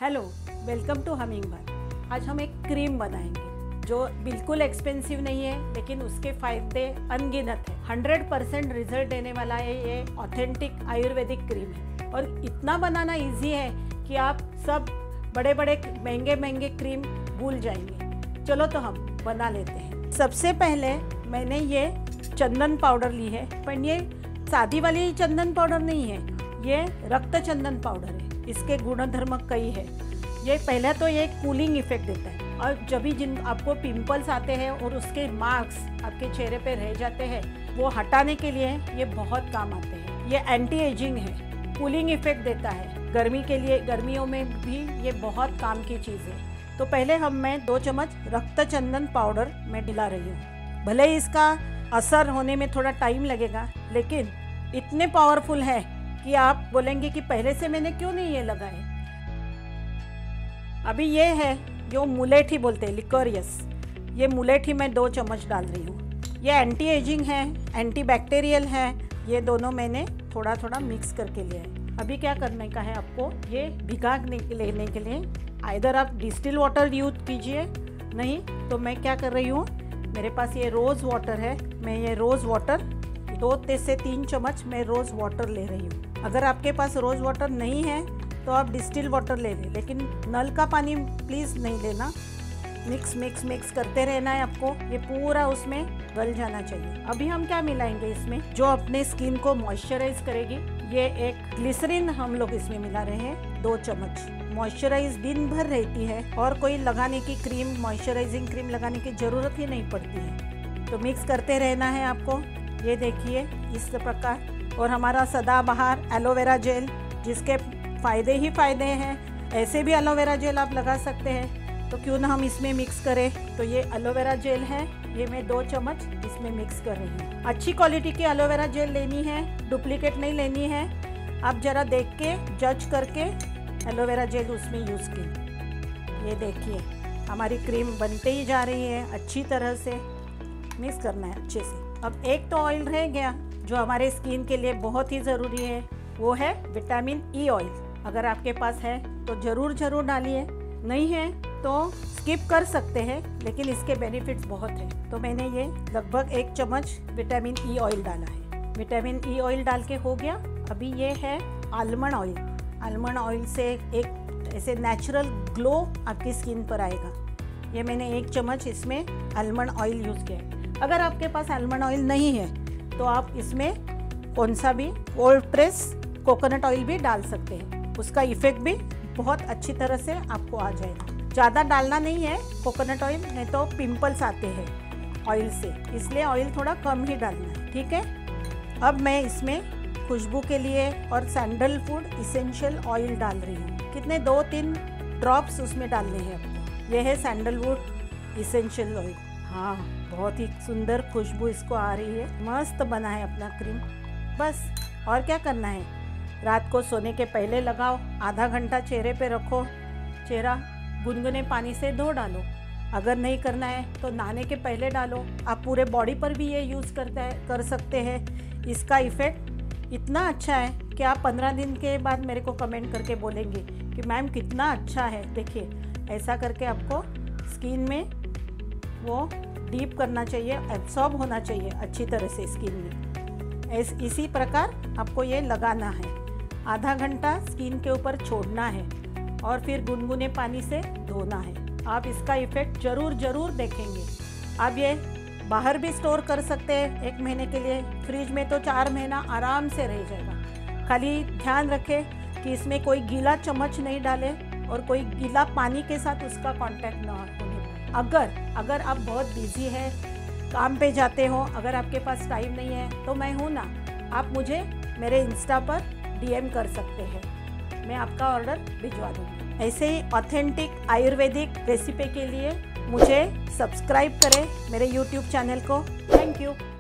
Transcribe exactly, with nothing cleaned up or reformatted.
Hello, welcome to hummingbird. आज हम एक क्रीम बनाएंगे जो बिल्कुल एक्सपेंसिव नहीं है, लेकिन उसके फायदे अनगिनत है। हंड्रेड परसेंट रिजल्ट देने वाला है ये ऑथेंटिक आयुर्वेदिक क्रीम है और इतना बनाना इजी है कि आप सब बड़े बड़े महंगे महंगे क्रीम भूल जाएंगे। चलो तो हम बना लेते हैं। सबसे पहले मैंने ये चंदन पाउडर ली है, पर ये सादी वाली चंदन पाउडर नहीं है, ये रक्त चंदन पाउडर है। इसके गुणधर्म कई है। ये पहले तो ये कूलिंग इफेक्ट देता है और जब भी जिन आपको पिंपल्स आते हैं और उसके मार्क्स आपके चेहरे पे रह जाते हैं, वो हटाने के लिए ये बहुत काम आते हैं। ये एंटी एजिंग है, कूलिंग इफेक्ट देता है। गर्मी के लिए, गर्मियों में भी ये बहुत काम की चीज़ है। तो पहले हम मैं दो चम्मच रक्त चंदन पाउडर मैं डिला रही हूँ। भले ही इसका असर होने में थोड़ा टाइम लगेगा, लेकिन इतने पावरफुल है कि आप बोलेंगे कि पहले से मैंने क्यों नहीं ये लगाए। अभी ये है जो मुलेठी बोलते हैं, लिकोरियस। ये मुलेठी मैं दो चम्मच डाल रही हूँ। ये एंटी एजिंग है, एंटी बैक्टीरियल है। ये दोनों मैंने थोड़ा थोड़ा मिक्स करके लिया है। अभी क्या करने का है आपको, ये भिगा लेने के लिए आइदर आप डिस्टिल वाटर यूज कीजिए, नहीं तो मैं क्या कर रही हूँ, मेरे पास ये रोज़ वाटर है। मैं ये रोज़ वाटर दो से तीन चम्मच मैं रोज़ वाटर ले रही हूँ। अगर आपके पास रोज़ वाटर नहीं है तो आप डिस्टिल वाटर ले लें, लेकिन नल का पानी प्लीज़ नहीं लेना। मिक्स मिक्स मिक्स करते रहना है आपको। ये पूरा उसमें गल जाना चाहिए। अभी हम क्या मिलाएंगे इसमें, जो अपने स्किन को मॉइस्चराइज करेगी। ये एक ग्लिसरीन हम लोग इसमें मिला रहे हैं, दो चम्मच। मॉइस्चराइज दिन भर रहती है और कोई लगाने की क्रीम, मॉइस्चराइजिंग क्रीम लगाने की ज़रूरत ही नहीं पड़ती है। तो मिक्स करते रहना है आपको। ये देखिए इस प्रकार। और हमारा सदाबहार एलोवेरा जेल, जिसके फ़ायदे ही फ़ायदे हैं। ऐसे भी एलोवेरा जेल आप लगा सकते हैं, तो क्यों ना हम इसमें मिक्स करें। तो ये एलोवेरा जेल है, ये मैं दो चम्मच इसमें मिक्स कर रही हूँ। अच्छी क्वालिटी की एलोवेरा जेल लेनी है, डुप्लीकेट नहीं लेनी है। आप ज़रा देख के जज करके एलोवेरा जेल उसमें यूज़ की। ये देखिए हमारी क्रीम बनते ही जा रही है। अच्छी तरह से मिक्स करना है अच्छे से। अब एक तो ऑयल रह गया जो हमारे स्किन के लिए बहुत ही ज़रूरी है, वो है विटामिन ई ऑयल। अगर आपके पास है तो ज़रूर ज़रूर डालिए, नहीं है तो स्किप कर सकते हैं, लेकिन इसके बेनिफिट्स बहुत हैं। तो मैंने ये लगभग एक चम्मच विटामिन ई ऑयल डाला है। विटामिन ई ऑयल डाल के हो गया। अभी ये है आलमंड ऑयल। आलमंड ऑयल से एक ऐसे नेचुरल ग्लो आपकी स्किन पर आएगा। ये मैंने एक चम्मच इसमें आलमंड ऑयल यूज़ किया है। अगर आपके पास आलमंड ऑयल नहीं है तो आप इसमें कौन सा भी कोल्ड प्रेस कोकोनट ऑयल भी डाल सकते हैं। उसका इफेक्ट भी बहुत अच्छी तरह से आपको आ जाएगा। ज़्यादा डालना नहीं है कोकोनट ऑयल, नहीं तो पिंपल्स आते हैं ऑयल से, इसलिए ऑयल थोड़ा कम ही डालना है, ठीक है। अब मैं इसमें खुशबू के लिए और सैंडलवुड इसेंशियल ऑयल डाल रही हूँ। कितने, दो तीन ड्रॉप्स उसमें डालने हैं आपको। यह है सैंडलवुड इसेंशियल ऑयल। हाँ, बहुत ही सुंदर खुशबू इसको आ रही है। मस्त बना है अपना क्रीम। बस और क्या करना है, रात को सोने के पहले लगाओ, आधा घंटा चेहरे पे रखो, चेहरा गुनगुने पानी से धो डालो। अगर नहीं करना है तो नहाने के पहले डालो। आप पूरे बॉडी पर भी ये यूज़ करता है कर सकते हैं। इसका इफ़ेक्ट इतना अच्छा है कि आप पंद्रह दिन के बाद मेरे को कमेंट करके बोलेंगे कि मैम कितना अच्छा है। देखिए ऐसा करके आपको स्किन में वो डीप करना चाहिए, एब्सॉर्ब होना चाहिए अच्छी तरह से स्किन में। ऐस इसी प्रकार आपको ये लगाना है। आधा घंटा स्किन के ऊपर छोड़ना है और फिर गुनगुने पानी से धोना है। आप इसका इफ़ेक्ट ज़रूर ज़रूर देखेंगे। आप ये बाहर भी स्टोर कर सकते हैं एक महीने के लिए। फ्रिज में तो चार महीना आराम से रह जाएगा। खाली ध्यान रखें कि इसमें कोई गीला चम्मच नहीं डाले और कोई गीला पानी के साथ उसका कांटेक्ट ना होने। अगर अगर आप बहुत बिजी हैं, काम पे जाते हो, अगर आपके पास टाइम नहीं है तो मैं हूँ ना, आप मुझे मेरे इंस्टा पर डीएम कर सकते हैं, मैं आपका ऑर्डर भिजवा दूँगी। ऐसे ही ऑथेंटिक आयुर्वेदिक रेसिपी के लिए मुझे सब्सक्राइब करें मेरे यूट्यूब चैनल को। Thank you.